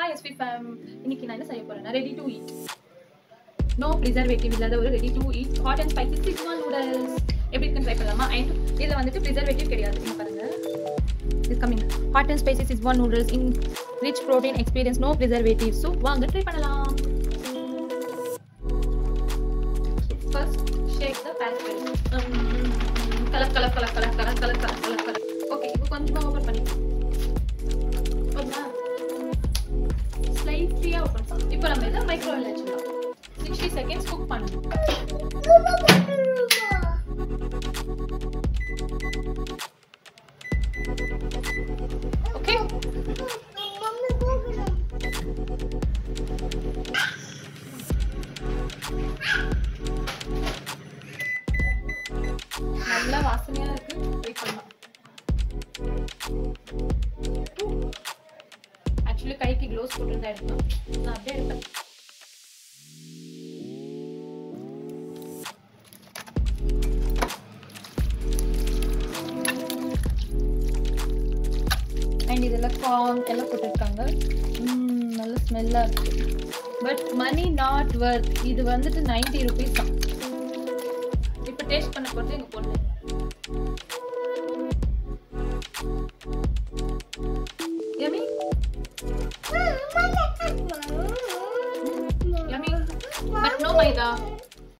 Hi SV fam. இன்னைக்கு நான் என்ன செய்ய போறேன்னா ready to eat. No preservative இல்லாத ஒரு ready to eat hot and spicy Szechuan noodles. எப்படி இருக்குன்னு ட்ரை பண்ணலாமா? and இதுல வந்துட்டு preservative கிடையாது. இங்க பாருங்க. It's coming. Hot and spicy Szechuan noodles in rich protein experience, no preservative. So வாங்க ட்ரை பண்ணலாம். First shake the pan. Colour. Okay, இப்போ கொஞ்சமா ஓபன் பண்ணி. ஓகே. ஸ்லைட்லியா ஓபன் பண்ணு. இப்போ நம்ம இத மைக்ரோவேவ்ல வச்சிடலாம். 60 seconds குக் பண்ணனும். ஓகே. நல்ல வாசனையா இருக்கு. வெயிட் பண்ணலாம். Actually கைக்கு gloves போட்டுட்டா எடுக்கலாம். நான் அப்படியே எடுப்பேன். and இதெல்லாம் corn எல்லாம் போட்டுருக்காங்க. நல்ல ஸ்மெல்லா இருக்கு. But money not worth. இது வந்துட்டு 90 rupees தான். இப்போ டேஸ்ட் பண்ண போறது எங்க பொண்ணு.